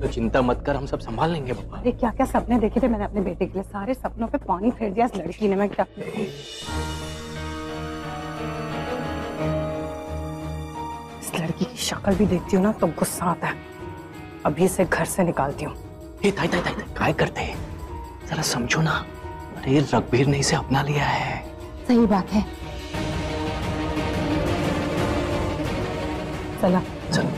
चिंता मत कर, हम सब संभाल लेंगे पापा। अरे क्या क्या सपने देखे थे मैंने अपने बेटे के लिए, सारे सपनों पे पानी फेर दिया इस लड़की ने। मैं क्या इस लड़की की शक्ल भी देखती हूँ ना तो गुस्सा आता है। अभी इसे घर से निकालती हूँ। काय करते हैं, जरा समझो ना। अरे रघुवीर ने इसे अपना लिया है। सही बात है। चला चलो।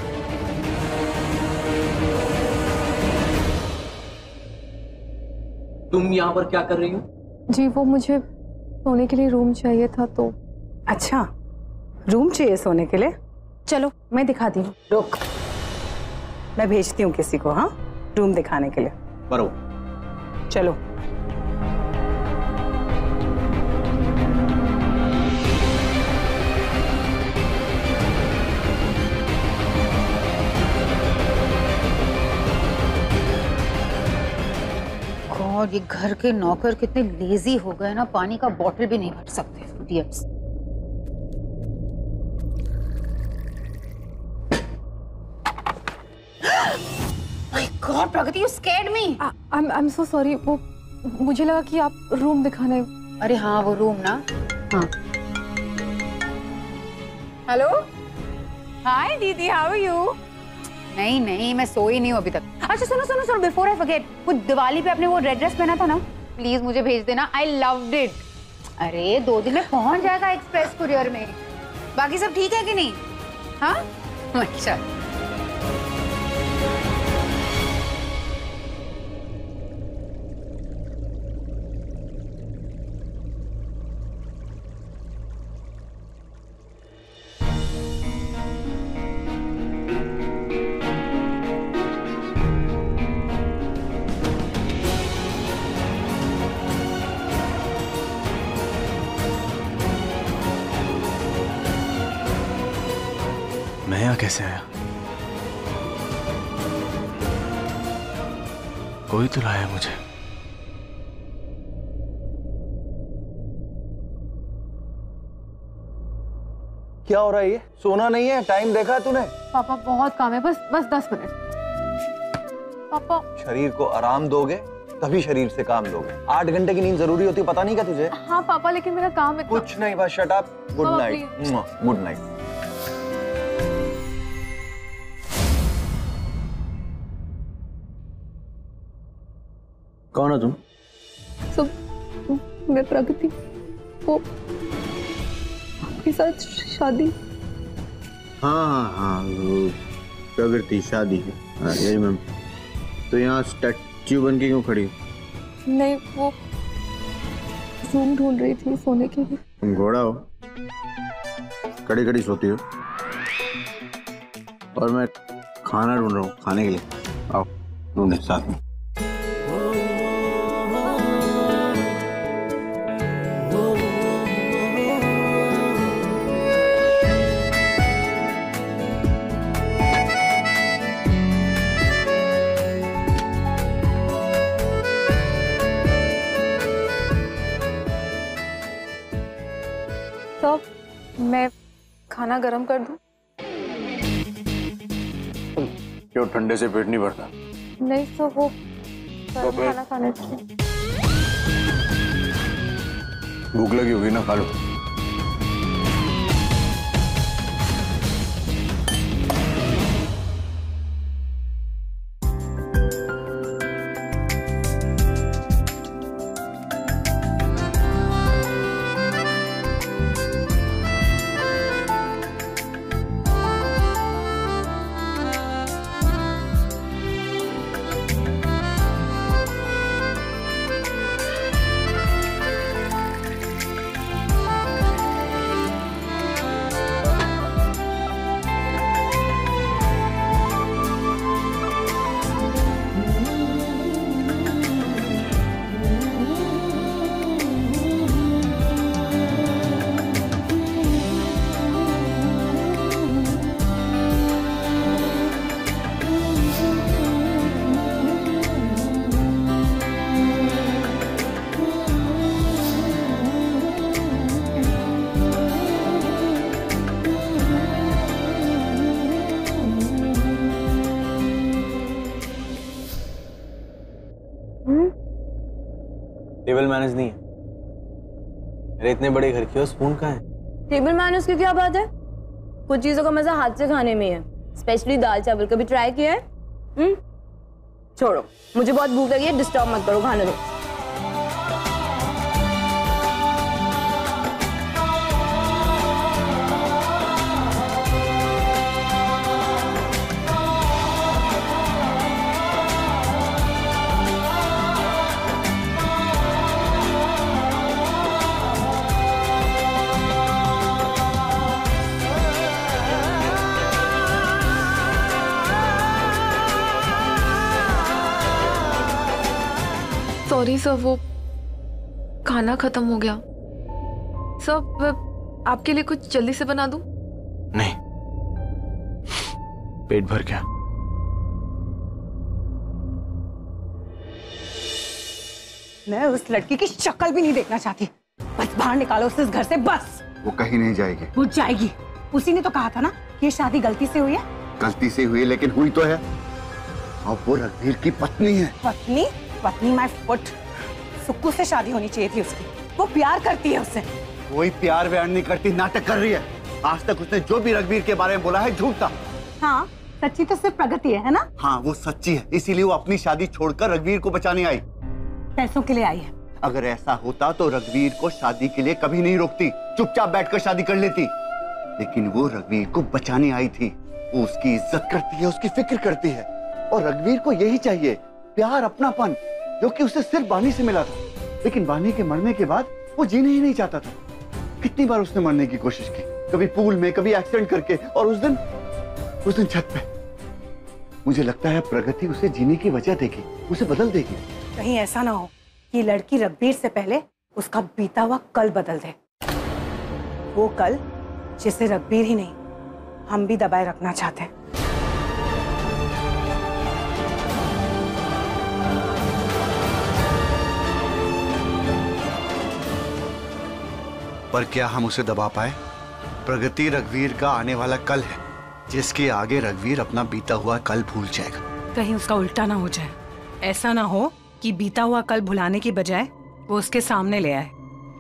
तुम यहाँ पर क्या कर रही हो? जी वो मुझे सोने के लिए रूम चाहिए था तो। अच्छा रूम चाहिए सोने के लिए, चलो मैं दिखाती हूँ। रुक, मैं भेजती हूँ किसी को, हाँ रूम दिखाने के लिए। बरोबर, चलो। और ये घर के नौकर कितने लेजी हो गए ना, पानी का बॉटल भी नहीं भर सकते idiots. My god Pragati, you scared me. I am so sorry, वो मुझे लगा कि आप रूम दिखाने। अरे हाँ वो रूम ना। हाँ हेलो हाय दीदी, हाउ आर यू? नहीं नहीं मैं सोई नहीं हूँ अभी तक। अच्छा सुनो सुनो सुनो, बिफोर आई फॉरगेट, वो दिवाली पे आपने वो रेड ड्रेस पहना था ना, प्लीज मुझे भेज देना। I loved it. अरे 2 दिन में पहुंच जाएगा एक्सप्रेस कुरियर में। बाकी सब ठीक है कि नहीं? हाँ अच्छा। मैं यहाँ कैसे आया? कोई तो लाया मुझे। क्या हो रहा है? ये सोना नहीं है, टाइम देखा है तूने? पापा बहुत काम है, बस 10 मिनट। पापा शरीर को आराम दोगे तभी शरीर से काम लोगे। 8 घंटे की नींद जरूरी होती है, पता नहीं क्या तुझे? हाँ पापा लेकिन मेरा काम इतना। कुछ नहीं, बस शट अप। गुड पापा, नाइट। Good night. कौन हो तुम? सब मैं प्रगति, वो आपके साथ शादी। हाँ वो प्रगति शादी है। यही मैम। तो यहाँ स्टैच्यू बन के क्यों खड़ी हो? नहीं वो रूम ढूंढ रही थी सोने के लिए। तुम घोड़ा हो, कड़ी कड़ी सोती हो, और मैं खाना ढूंढ रहा हूँ खाने के लिए। आओ ढूंढे साथ में। तो मैं खाना गरम कर दूं? क्यों, ठंडे से पेट नहीं भरता? नहीं तो वो खाना खाने से भूख लगी होगी ना, खा लो। टेबल मैनर्स नहीं है। अरे इतने बड़े घर की हो, स्पून कहाँ है? टेबल मैनर्स की क्या बात है? कुछ चीजों का मजा हाथ से खाने में है, स्पेशली दाल चावल। कभी ट्राई किया है? छोड़ो, मुझे बहुत भूख लगी है, डिस्टर्ब मत करो, खाने दो। सॉरी सर, वो खाना खत्म हो गया। सर मैं आपके लिए कुछ जल्दी से बना दूं? नहीं, पेट भर गया। मैं उस लड़की की शक्ल भी नहीं देखना चाहती। बस बाहर निकालो उसे इस घर से, बस। वो कहीं नहीं जाएगी। वो जाएगी। उसी ने तो कहा था ना कि ये शादी गलती से हुई है। गलती से हुई, लेकिन हुई तो है। अब वो रणवीर की पत्नी है। पत्नी? पत्नी माय फुट। सुक्कू से शादी होनी चाहिए थी उसकी। वो प्यार करती है उससे। कोई प्यार व्यार नहीं करती, नाटक कर रही है। आज तक उसने जो भी रणवीर के बारे में बोला है झूठ था। हाँ, सच्ची तो सिर्फ प्रगति है ना? हाँ, वो सच्ची है, इसीलिए वो अपनी शादी छोड़कर रणवीर को बचाने आई। पैसों के लिए आई है। अगर ऐसा होता तो रणवीर को शादी के लिए कभी नहीं रोकती, चुपचाप बैठकर शादी कर लेती। लेकिन वो रणवीर को बचाने आई थी। वो उसकी इज्जत करती है, उसकी फिक्र करती है। और रणवीर को यही चाहिए, प्यार, अपनापन, जो कि उसे सिर्फ बानी से मिला था। लेकिन बानी के मरने के बाद वो जीना ही नहीं चाहता था। कितनी बार उसने मरने की कोशिश की, कभी पूल में, कभी एक्सीडेंट करके, और उस दिन छत पे। मुझे लगता है प्रगति उसे जीने की वजह देगी, उसे बदल देगी। कहीं ऐसा ना हो कि लड़की रणवीर से पहले उसका बीता हुआ कल बदल दे। वो कल जिसे रणवीर ही नहीं, हम भी दबाए रखना चाहते हैं। पर क्या हम उसे दबा पाए? प्रगति रघुवीर का आने वाला कल है, जिसके आगे रघुवीर अपना बीता हुआ कल भूल जाएगा। कहीं उसका उल्टा ना हो जाए। ऐसा ना हो कि बीता हुआ कल भुलाने की बजाय वो उसके सामने ले आए।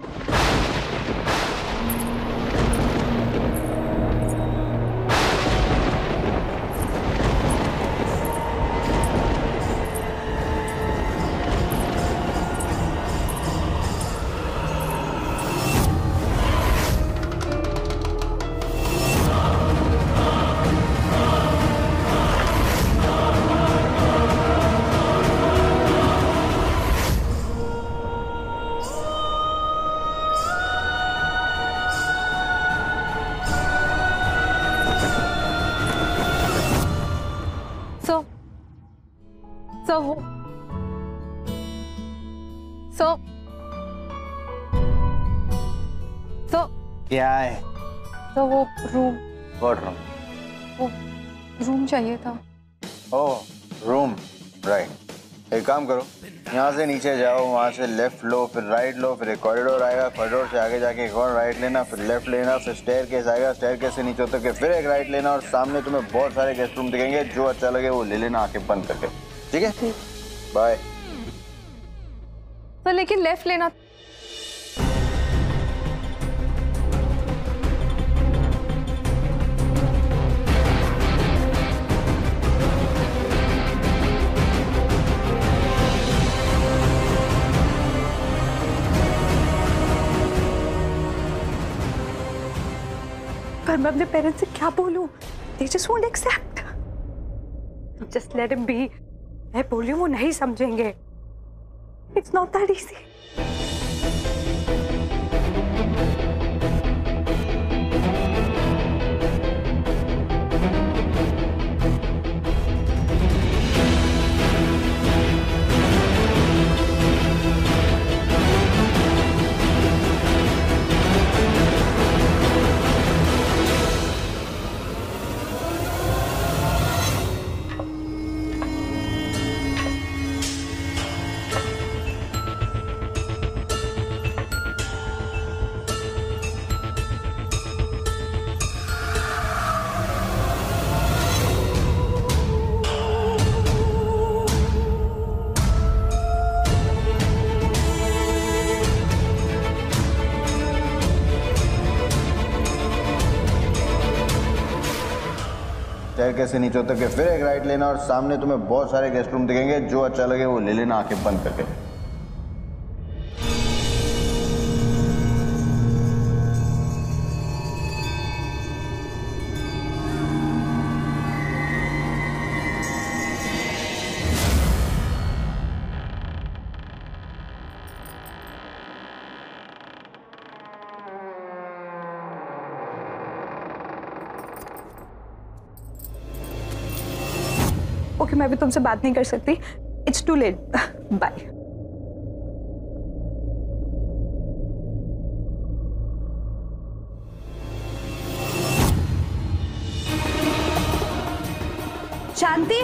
क्या है? तो वो रूम, व्हाट रूम? वो रूम चाहिए था। Oh, room, right. एक काम करो, यहाँ से नीचे जाओ, वहाँ से लेफ्ट लो, फिर राइट लो, फिर एक कॉरिडोर आएगा, कॉरिडोर से आगे जाके एक और राइट लेना, फिर लेफ्ट लेना, फिर स्टेयरकेस आएगा, स्टेयरकेस से नीचे उतर के फिर एक राइट लेना, और सामने तुम्हें बहुत सारे गेस्ट रूम दिखेंगे। जो अच्छा लगे वो ले लेना, आंखें बंद करके। ठीक है? बाय। तो लेकिन लेफ्ट लेना। पर मैं अपने पेरेंट्स से क्या बोलूं? They just won't accept. Just let him be. मैं बोली वो नहीं समझेंगे। It's not that easy. Staircase से नीचे उतर के फिर एक राइट लेना और सामने तुम्हें बहुत सारे गेस्ट रूम दिखेंगे, जो अच्छा लगे वो ले लेना आंखें बंद करके। ओके, मैं भी तुमसे बात नहीं कर सकती। It's too late. Bye. Shanti,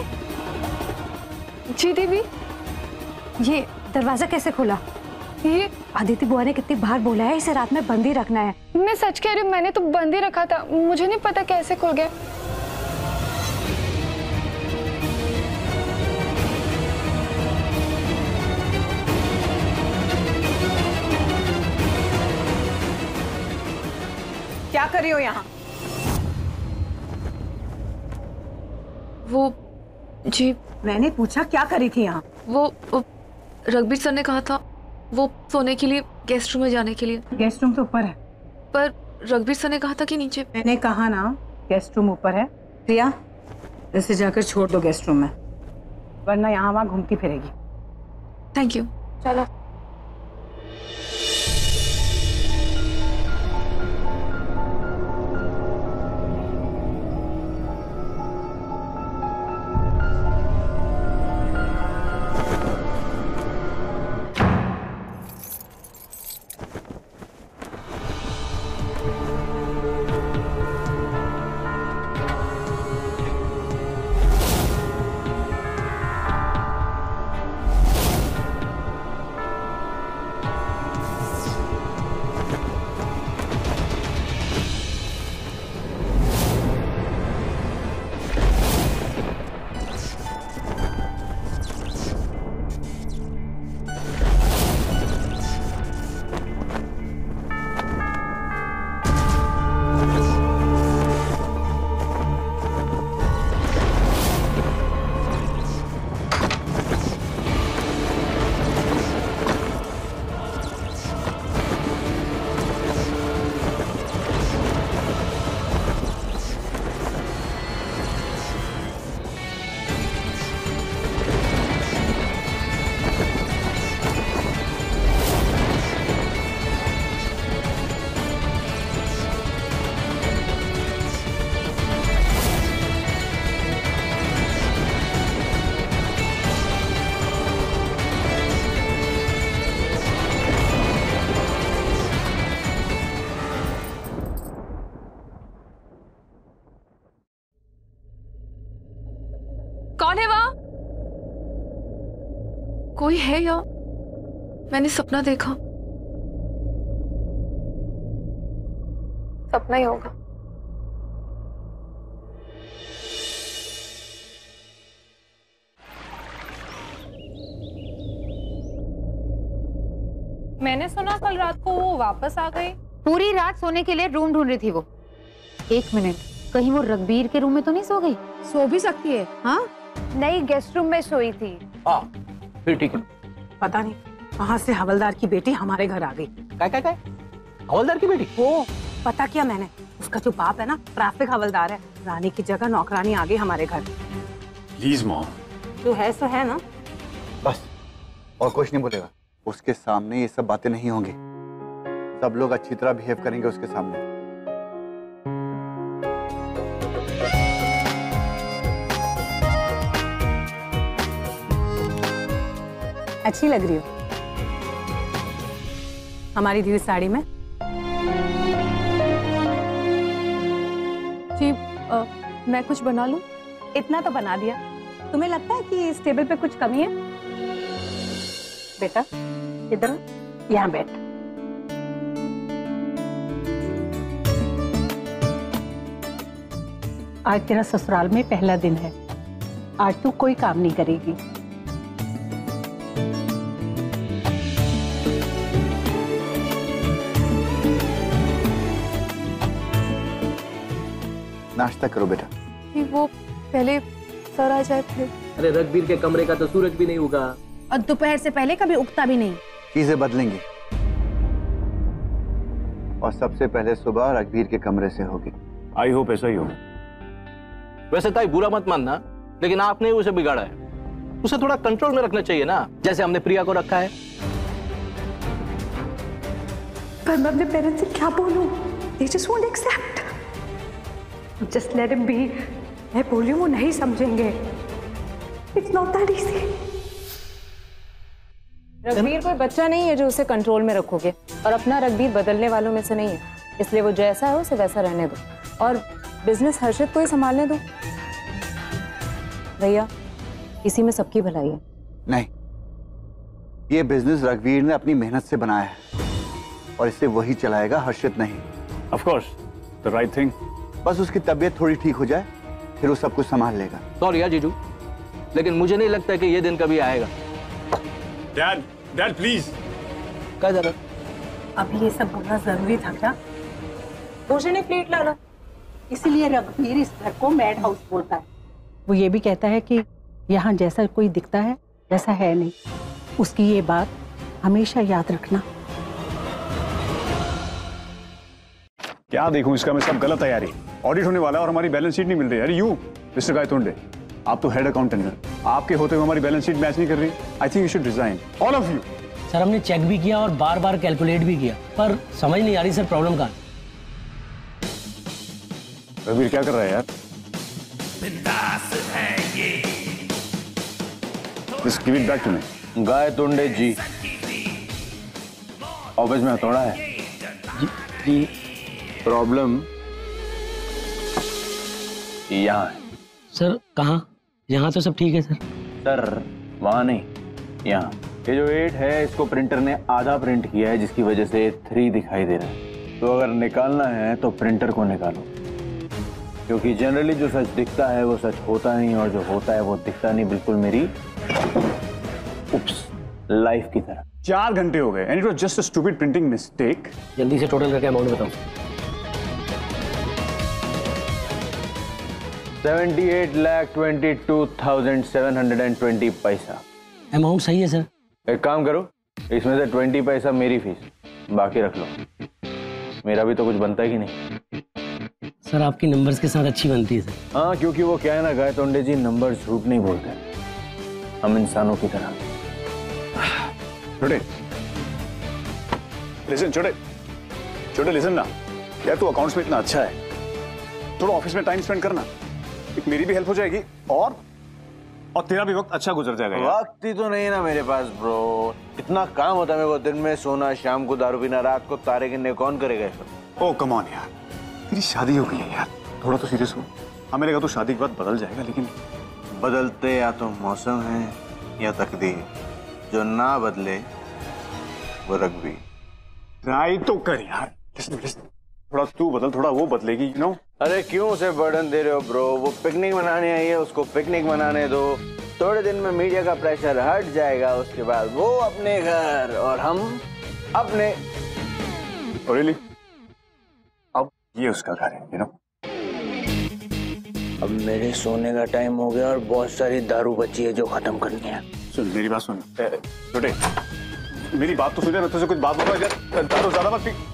जी दीदी। ये दरवाजा कैसे खुला? ये अदिति बुआ ने कितनी बार बोला है इसे रात में बंद ही रखना है। मैं सच कह रही हूँ, मैंने तो बंद ही रखा था, मुझे नहीं पता कैसे खुल गया। क्या कर रही हो यहाँ? वो जी, मैंने पूछा क्या करी थी यहाँ? वो रघबीर सर ने कहा था वो सोने के लिए गेस्ट रूम में जाने के लिए। गेस्ट रूम तो ऊपर है। पर रघबीर सर ने कहा था कि नीचे। मैंने कहा ना गेस्ट रूम ऊपर है। प्रिया, इसे जाकर छोड़ दो गेस्ट रूम में, वरना यहाँ वहाँ घूमती फिरेगी। Thank you. चलो। कौन है वहां? कोई है या मैंने सपना देखा? सपना ही होगा। मैंने सुना कल रात को वो वापस आ गई। पूरी रात सोने के लिए रूम ढूंढ रही थी वो। एक मिनट, कहीं वो रघबीर के रूम में तो नहीं सो गई? सो भी सकती है। हाँ, नहीं, गेस्ट रूम में सोई थी। हाँ फिर ठीक है। पता नहीं कहाँ से हवलदार की बेटी हमारे घर आ गई। काय हवलदार की बेटी? वो पता किया मैंने, उसका जो बाप है ना ट्रैफिक हवलदार है, रानी की जगह नौकरानी आ गई हमारे घर। Please mom. जो है सो है ना। बस और कुछ नहीं बोलेगा। उसके सामने ये सब बातें नहीं होंगी। सब लोग अच्छी तरह बिहेव करेंगे उसके सामने। अच्छी लग रही हो हमारी दी हुई साड़ी में। जी, मैं कुछ बना लूं? इतना तो बना दिया। तुम्हें लगता है कि इस टेबल पे कुछ कमी है? बेटा इधर यहाँ बैठ। आज तेरा ससुराल में पहला दिन है। आज तू कोई काम नहीं करेगी। नाश्ता करो बेटा। वो पहले सर आ जाए फिर। अरे रघुवीर के कमरे का तो सूरज भी नहीं उगा। और दोपहर से पहले कभी उगता भी नहीं। चीजें बदलेंगी और सबसे पहले सुबह रघुवीर के कमरे से होगी। आई होप ऐसा ही हो। वैसे ताई बुरा मत मानना, लेकिन आपने ही उसे बिगाड़ा है। उसे थोड़ा कंट्रोल में रखना चाहिए ना, जैसे हमने प्रिया को रखा है। पर मैं अपने पेरेंट्स से क्या बोलूं? They just won't accept. Just let him be. मैं बोली वो नहीं समझेंगे। It's not that easy. रघुवीर कोई बच्चा नहीं है जो उसे कंट्रोल में रखोगे, और अपना रघुवीर बदलने वालों में से नहीं है, इसलिए वो जैसा है उसे वैसा रहने दो और बिजनेस हर्षित को ही संभालने दो। भैया, इसी में सबकी भलाई है। नहीं, ये बिजनेस रघुवीर ने अपनी मेहनत से बनाया है और इसे वही चलाएगा, हर्षित नहीं। Of course, the right thing. बस उसकी तबीयत थोड़ी ठीक हो जाए, फिर वो सब कुछ संभाल लेगा। सॉरी यार जीजू, लेकिन मुझे नहीं लगता कि ये दिन कभी आएगा। Dad, dad please. क्या जरूरत? अब ये सब बोलना जरूरी था क्या? भूषण ने प्लेट ला ला। इसीलिए रघुवीर इस घर को मैड हाउस बोलता है। वो ये भी कहता है कि यहाँ जैसा कोई दिखता है वैसा है नहीं। उसकी ये बात हमेशा याद रखना। क्या देखूं इसका, मैं सब गलत तैयारी। ऑडिट होने वाला है और हमारी बैलेंस शीट नहीं मिल रही। अरे यू मिस्टर गायतोंडे, आप तो हेड अकाउंटेंट हैं, आपके होते हुए हमारी बैलेंस शीट मैच नहीं कर रही। I think you should resign, all of you. Sir हमने चेक भी किया और बार बार कैलकुलेट भी किया, पर समझ नहीं आ रही सर प्रॉब्लम कहाँ है। रघुवीर क्या कर रहा है यार? Just give it back to me. Gaitonde ji, office में हथौड़ा है। जी प्रॉब्लम यहाँ है। सर कहाँ? यहाँ तो सब ठीक है सर। सर वहाँ नहीं, यहाँ। ये जो 8 है इसको प्रिंटर ने आधा प्रिंट किया है, जिसकी वजह से 3 दिखाई दे रहा है। तो अगर निकालना है तो प्रिंटर को निकालो, क्योंकि जनरली जो सच दिखता है वो सच होता नहीं, और जो होता है वो दिखता नहीं। बिल्कुल मेरी उप्स लाइफ की तरह। 4 घंटे हो गए, and it was just a stupid printing mistake. जल्दी से टोटल करके अमाउंट बताओ। 78,22,720 पैसा। अमाउंट सही है सर। एक काम करो, इसमें से 20 पैसा मेरी फीस, बाकी रख लो। मेरा भी तो कुछ बनता है कि नहीं? सर आपकी नंबर्स के साथ अच्छी बनती है सर। हाँ, क्योंकि वो क्या है ना गायतोंडे जी, नंबर झूठ नहीं बोलते, हम इंसानों की तरह। छोटे लिसन, छोटे लिसन ना यार, तू अकाउंट्स में इतना अच्छा है, थोड़ा ऑफिस में टाइम स्पेंड करना, एक मेरी भी हेल्प हो जाएगी और तेरा भी वक्त अच्छा गुजर जाएगा। वक्त ही तो नहीं ना मेरे पास ब्रो, इतना काम होता है मेरे को। दिन में सोना, शाम को दारू पीना, रात को तारे गिनने, कौन करेगा ये सब? ओ कम ऑन यार, तेरी शादी हो गई है यार, थोड़ा तो सीरियस हो। हमें लगा तो शादी के बाद बदल जाएगा, लेकिन बदलते या तो मौसम है या तकदीर, जो ना बदले वो रघुवीर। ट्राई तो कर यार, थोड़ा तू बदल, थोड़ा वो बदलेगी, यू नो। अरे क्यों उसे बर्डन दे रहे हो ब्रो? वो पिकनिक मनाने आई है, उसको पिकनिक मनाने दो। थोड़े दिन में मीडिया का प्रेशर हट जाएगा, उसके बाद वो अपने घर और हम अपने। रियली? अब ये उसका घर है, यू नो। अब मेरे सोने का टाइम हो गया और बहुत सारी दारू बची है जो खत्म करनी है। सुन मेरी बात सुन, छोटे मेरी बात तो सुन, मैं तुझसे कुछ बात बोल रहा हूँ, दारू ज्यादा मत पी।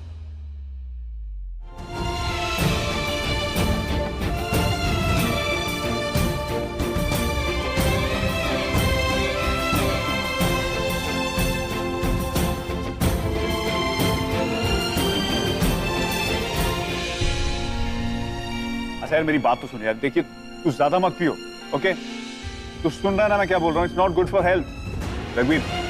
अच्छा यार मेरी बात तो सुन यार, देखिए तू ज्यादा मत पियो, ओके? तू सुन रहा है ना मैं क्या बोल रहा हूँ? It's not good for health. रघुवीर